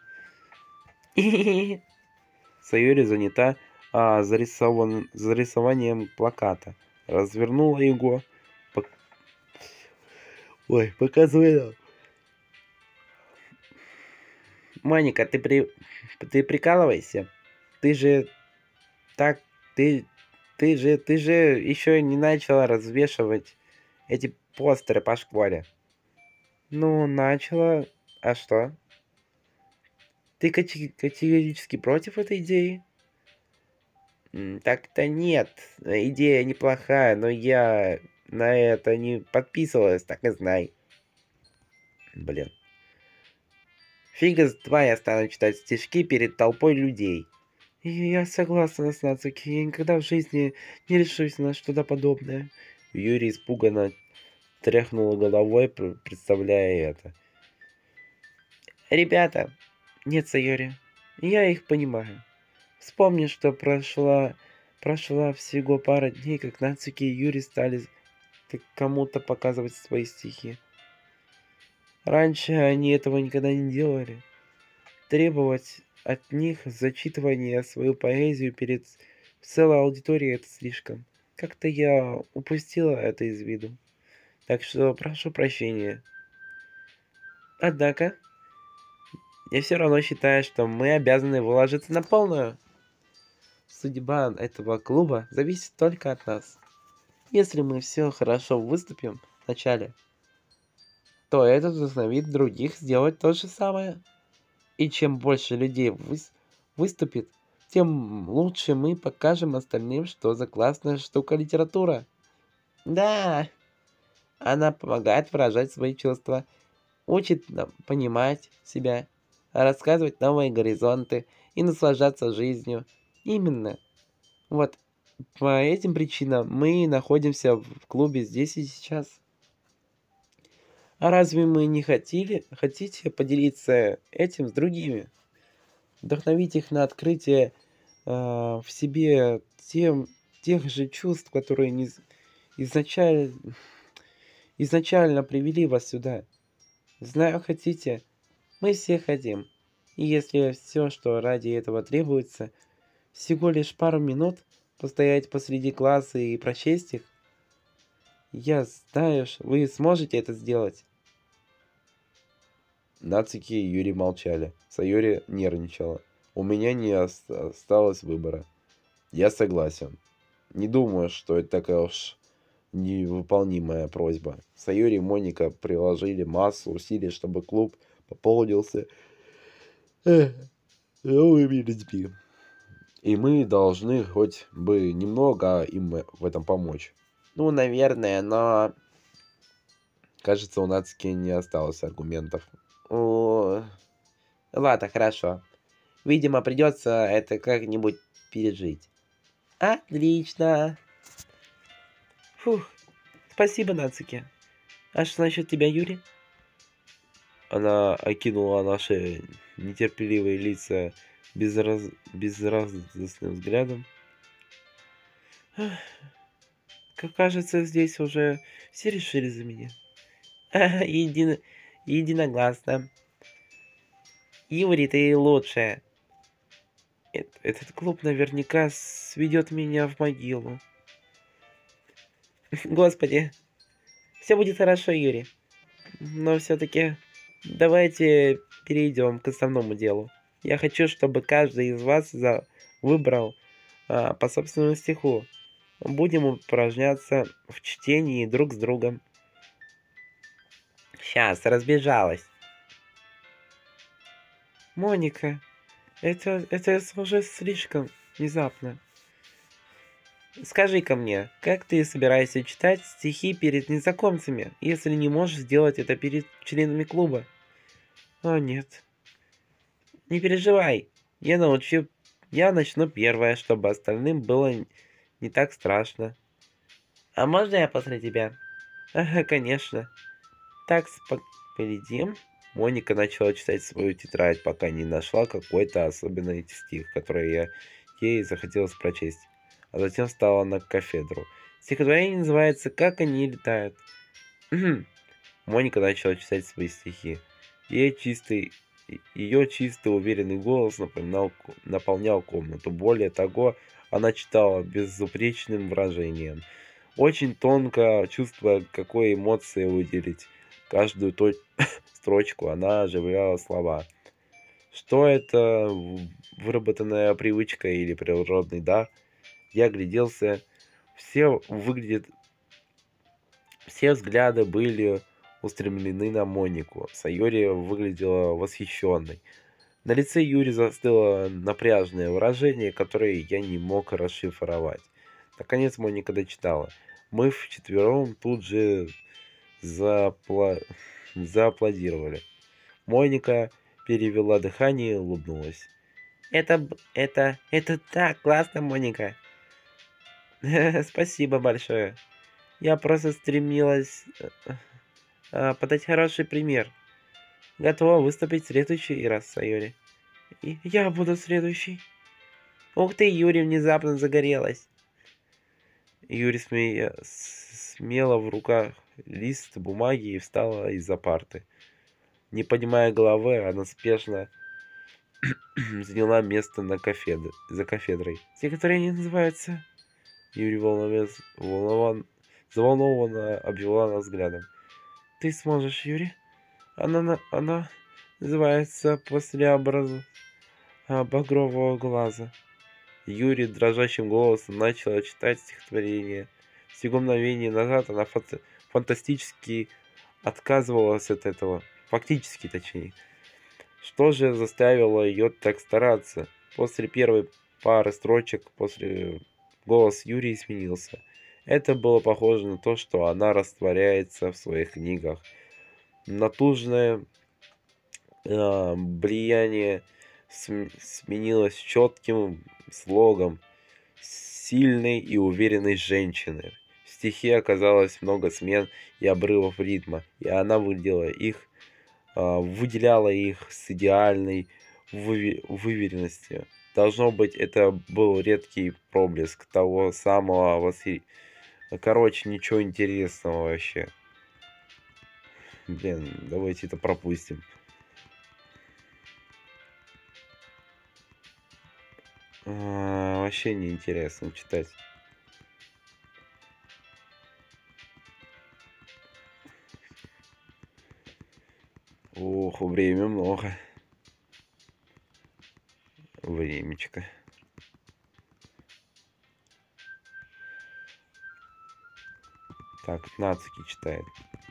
Сайори занята а, зарисован, зарисованием плаката. Развернула его. Пок... Ой, показывай нам. Моника, ты при... ты прикалывайся? Ты же так... Ты... Ты же... Ты же еще не начала развешивать эти постеры по школе. Ну, начала. А что? Ты категорически против этой идеи? Так-то нет. Идея неплохая, но я на это не подписывалась, так и знай. Блин. Фига с два я стану читать стишки перед толпой людей. И я согласна с Нацуки. Я никогда в жизни не решусь на что-то подобное. Юрий испуганно тряхнула головой, представляя это. Ребята, нет, Сайори, я их понимаю. Вспомни, что прошла, прошла всего пара дней, как Нацуки и Юрий стали кому-то показывать свои стихи. Раньше они этого никогда не делали. Требовать от них зачитывания свою поэзию перед целой аудиторией — это слишком. Как-то я упустила это из виду. Так что прошу прощения. Однако, я все равно считаю, что мы обязаны выложиться на полную. Судьба этого клуба зависит только от нас. Если мы все хорошо выступим вначале, то это вдохновит других сделать то же самое. И чем больше людей выс- выступит, тем лучше мы покажем остальным, что за классная штука литература. Да, она помогает выражать свои чувства, учит нам понимать себя, рассказывать новые горизонты и наслаждаться жизнью. Именно. Вот по этим причинам мы находимся в клубе здесь и сейчас. А разве мы не хотели, хотите поделиться этим с другими? Вдохновить их на открытие э, в себе тем, тех же чувств, которые не, изначально, изначально привели вас сюда. Знаю, хотите. Мы все хотим. И если все, что ради этого требуется, всего лишь пару минут постоять посреди класса и прочесть их, я знаю, что вы сможете это сделать. Нацуки и Юрий молчали. Сайори нервничала. У меня не осталось выбора. Я согласен. Не думаю, что это такая уж невыполнимая просьба. Сайори и Моника приложили массу усилий, чтобы клуб пополнился новыми людьми. И мы должны хоть бы немного им в этом помочь. Ну, наверное, но... Кажется, у Нацуки не осталось аргументов. О... Ладно, хорошо. Видимо, придется это как-нибудь пережить. Отлично. Фух. Спасибо, Нацуки. А что насчет тебя, Юрий? Она окинула наши нетерпеливые лица безраз... безрадостным взглядом. Как кажется, здесь уже все решили за меня. Едино... Единогласно. Юрий, ты лучшая. Этот клуб наверняка сведет меня в могилу. Господи. Все будет хорошо, Юрий. Но все-таки давайте перейдем к основному делу. Я хочу, чтобы каждый из вас за... выбрал а, по собственному стиху. Будем упражняться в чтении друг с другом. Сейчас, разбежалась. Моника, это, это уже слишком внезапно. Скажи-ка мне, как ты собираешься читать стихи перед незнакомцами, если не можешь сделать это перед членами клуба? О, нет. Не переживай, я научу... Я начну первое, чтобы остальным было не так страшно. А можно я после тебя? Ага, конечно. Так, поглядим. Моника начала читать свою тетрадь, пока не нашла какой-то особенный стих, который я ей захотелось прочесть. А затем встала на кафедру Стихотворение называется «Как они летают». Моника начала читать свои стихи. Ее чистый, ее чистый уверенный голос напоминал, наполнял комнату. Более того, она читала безупречным выражением, очень тонко чувствуя, какой эмоции выделить. Каждую то... строчку она оживляла слова. Что это, выработанная привычка или природный дар? Я огляделся. Все выглядят... Все взгляды были устремлены на Монику. Сайори выглядела восхищенной. На лице Юри застыло напряженное выражение, которое я не мог расшифровать. Наконец Моника дочитала. Мы вчетвером тут же заапла... зааплодировали. Моника перевела дыхание и улыбнулась. Это... это... это так классно, Моника. Спасибо большое. Я просто стремилась подать хороший пример. Готова выступить в следующий раз, Сайори. И я буду следующий. Ух ты, Юри внезапно загорелась. Юри смея... смела в руках лист бумаги и встала из-за парты. Не поднимая головы, она спешно заняла место на кафедре, за кафедрой. Стихотворение называется... Юрий волновец, волнован, заволнованно обвела нас взглядом. Ты сможешь, Юрий? Она, она называется «После образа багрового глаза». Юрий дрожащим голосом начал читать стихотворение. Всего мгновение назад она фото фантастически отказывалась от этого. Фактически, точнее. Что же заставило ее так стараться? После первой пары строчек, после... голос Юрии сменился. Это было похоже на то, что она растворяется в своих книгах. Натужное э, влияние см сменилось четким слогом сильной и уверенной женщины. В стихе оказалось много смен и обрывов ритма, и она выделила их, э, выделяла их с идеальной вы выверенностью. Должно быть, это был редкий проблеск того самого восхи... Короче, ничего интересного вообще. Блин, давайте это пропустим. А, вообще неинтересно читать. Ох, время много. Времечко. Так, Нацуки читает.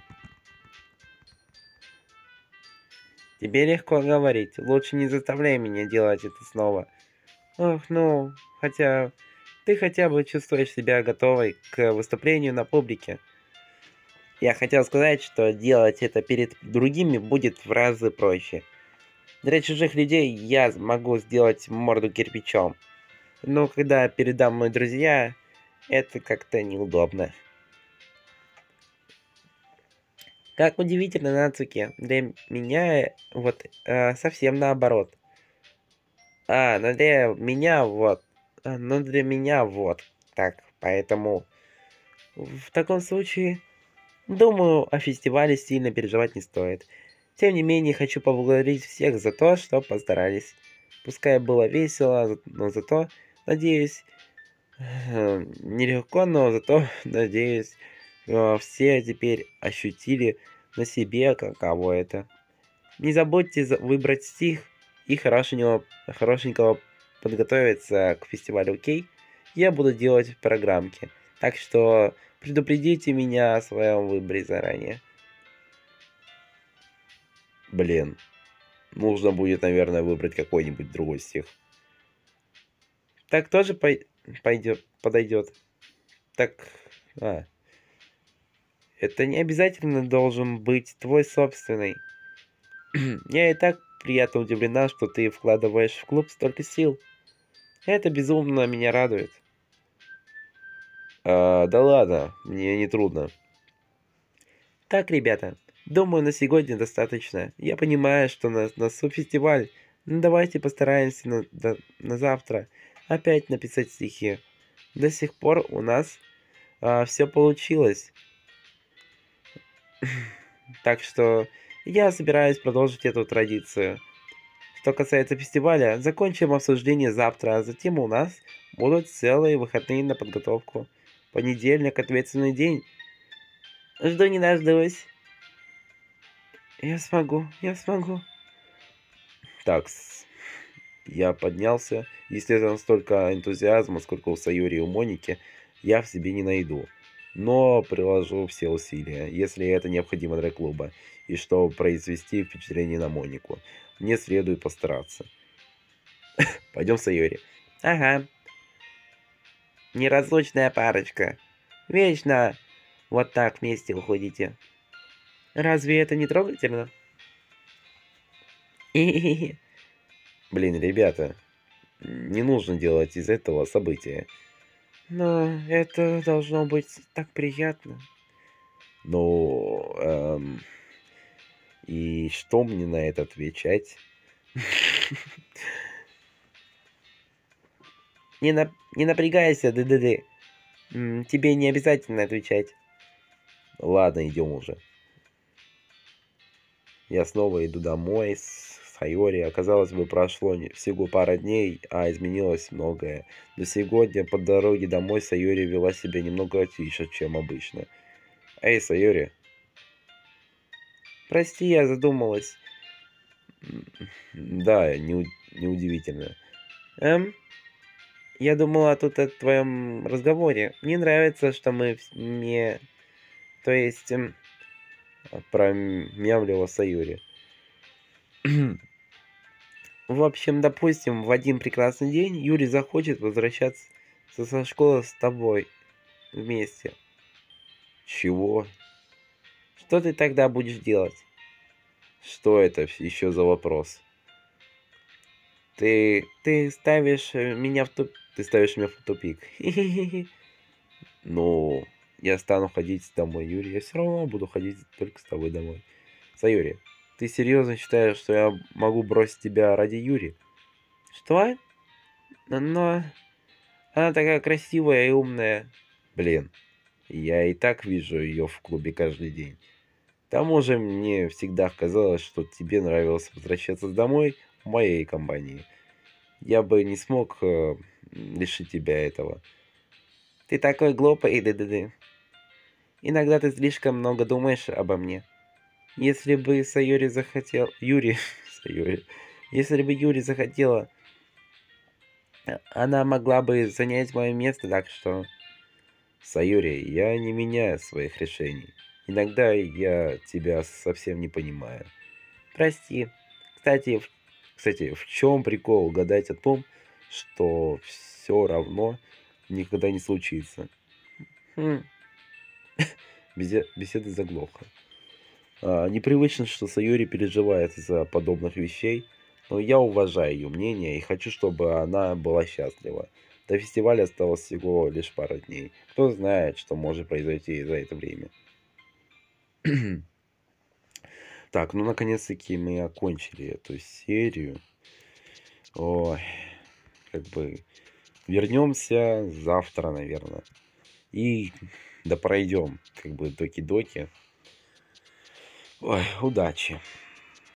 Тебе легко говорить. Лучше не заставляй меня делать это снова. Ох, ну, хотя... Ты хотя бы чувствуешь себя готовой к выступлению на публике. Я хотел сказать, что делать это перед другими будет в разы проще. Для чужих людей я могу сделать морду кирпичом. Но когда передо мной друзья, это как-то неудобно. Как удивительно, Нацуки. Для меня вот э, совсем наоборот. А, ну для меня вот. А, ну для меня вот. Так, поэтому... В таком случае, думаю, о фестивале сильно переживать не стоит. Тем не менее, хочу поблагодарить всех за то, что постарались. Пускай было весело, но зато, надеюсь, нелегко, но зато, надеюсь, все теперь ощутили на себе, каково это. Не забудьте выбрать стих и хорошенького, хорошенького подготовиться к фестивалю, окей? Я буду делать программки, так что предупредите меня о своем выборе заранее. Блин, нужно будет, наверное, выбрать какой-нибудь другой стих. Так тоже пой пойдет, подойдет. Так, а. Это не обязательно должен быть твой собственный. Я и так приятно удивлена, что ты вкладываешь в клуб столько сил. Это безумно меня радует. А, да ладно, мне не трудно. Так, ребята, думаю, на сегодня достаточно. Я понимаю, что на носу фестиваль, но давайте постараемся на, до, на завтра опять написать стихи. До сих пор у нас а, все получилось. Так что я собираюсь продолжить эту традицию. Что касается фестиваля, закончим обсуждение завтра, а затем у нас будут целые выходные на подготовку. Понедельник — ответственный день. Жду не дождусь. Я смогу, я смогу. Так, я поднялся. Если это настолько энтузиазма, сколько у Сайори и у Моники, я в себе не найду. Но приложу все усилия, если это необходимо для клуба, и чтобы произвести впечатление на Монику. Мне следует постараться. Пойдем, Сайори. Ага. Неразлучная парочка. Вечно вот так вместе уходите. Разве это не трогательно? Блин, ребята, не нужно делать из этого события. Но это должно быть так приятно. Ну, эм, и что мне на это отвечать? Не, на... не напрягайся, ды-ды-ды. Тебе не обязательно отвечать. Ладно, идем уже. Я снова иду домой с Сайори. Оказалось бы, прошло всего пара дней, а изменилось многое. Но сегодня по дороге домой Сайори вела себя немного тише, чем обычно. Эй, Сайори. Прости, я задумалась. Да, не, неудивительно. Эм? Я думала тут о твоем разговоре. Мне нравится, что мы мне... То есть... Эм... Промямлила Сайори. В общем, допустим, в один прекрасный день Юрий захочет возвращаться со школы с тобой вместе. Чего? Что ты тогда будешь делать? Что это еще за вопрос? Ты... Ты ставишь меня в туп... Ты ставишь меня в тупик. Ну, я стану ходить домой, Юрий. Я все равно буду ходить только с тобой домой. Сайори, ты серьезно считаешь, что я могу бросить тебя ради Юри? Что? Но... Она такая красивая и умная. Блин, я и так вижу ее в клубе каждый день. К тому же мне всегда казалось, что тебе нравилось возвращаться домой в моей компании. Я бы не смог э, лишить тебя этого. Ты такой глупый, ды-ды-ды. Иногда ты слишком много думаешь обо мне. Если бы Сайори захотел... Юри... Сайори... Если бы Юри захотела... Она могла бы занять мое место, так что... Сайори, я не меняю своих решений. Иногда я тебя совсем не понимаю. Прости. Кстати, в... Кстати, в чем прикол гадать о том, что все равно никогда не случится? Хм. Беседа заглохла. А, непривычно, что Сайори переживает из-за подобных вещей, но я уважаю ее мнение и хочу, чтобы она была счастлива. До фестиваля осталось всего лишь пара дней. Кто знает, что может произойти за это время. Так, ну наконец-таки мы окончили эту серию. Ой, как бы вернемся завтра, наверное. И да пройдем, как бы, доки-доки. Ой, удачи.